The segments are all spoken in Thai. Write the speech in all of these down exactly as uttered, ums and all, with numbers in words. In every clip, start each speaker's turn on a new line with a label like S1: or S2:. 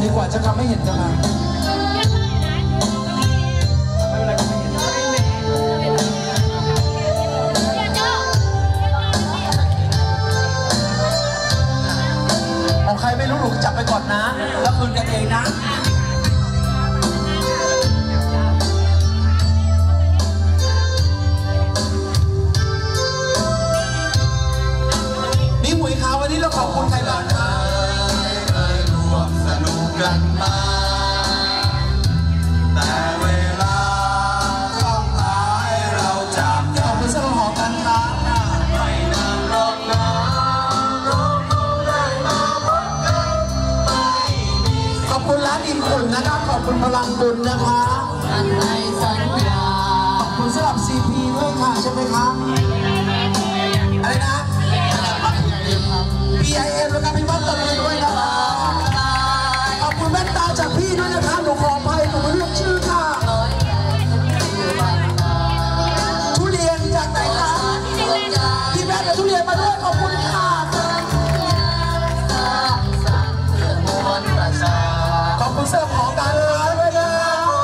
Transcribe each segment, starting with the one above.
S1: ดีกว่าจะทำให้เห็นกันมาของใครไม่รู้หนูจับไปก่อนนะแล้วคืนกันเองนะนี่หุยขาววันนี้เราขอบคุณใครบ้างคะเคยรวมสนุกกันมาแต่เวลาต้องตายเราจากกันขอบคุณสำหรับหอการค้าไม่นานรอนะขอบคุณร้านอิ่มอุ่นนะครับขอบคุณพลังบุญนะคะขอบคุณสำหรับ ซี พี ด้วยค่ะใช่ไหมคะอะไรนะ พี ไอ เอ็ม แล้วก็พี่บ้านตะลุยด้วยนะคะขอบคุณแว่นตาจากพี่ด้วยนะคะหนูขออภัยหนูไม่เลือกชื่อค่ะทุเรียนจากไหนคะพี่แม่กับทุเรียนมาด้วยขอบคุณค่ะขอบคุณเสื้อของการค้าด้วยนะ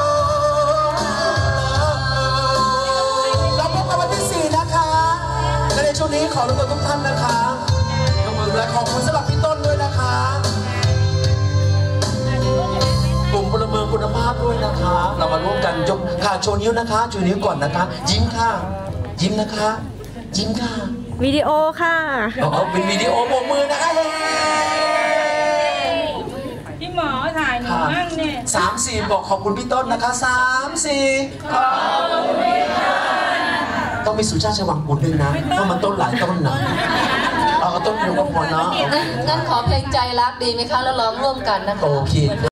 S1: เราพบกันวันที่สี่นะคะและในช่วงนี้ขอรบกวนทุกท่านนะคะยกมือและขอบคุณสำหรับพี่ต้นด้วยนะคะกลุ่มพลเมืองคุณภาพด้วยนะคะเรามาร่วมกันยกค่ะโชว์นิ้วนะคะชูนิ้วก่อนนะคะยิ้มค่ะยิ้มนะคะยิ้มค่ะ
S2: วิดีโอค่ะ
S1: เอาเป็นวิดีโอโบกมือนะคะ
S3: พี่หมอถ่ายหนูมั่งเนี่ย
S1: สามสี่บอกขอบคุณพี่ต้นนะคะสามสี่ขอบคุณต้องมีสุชาติชวังบุญด้วยนะเพราะมันต้นหลายต้นนะเอาต้นเดียวก็พอเนาะ
S4: งั้นขอเพลงใจรักดีไหมคะแล้วร้องร่วมกันนะคะ
S1: โอเค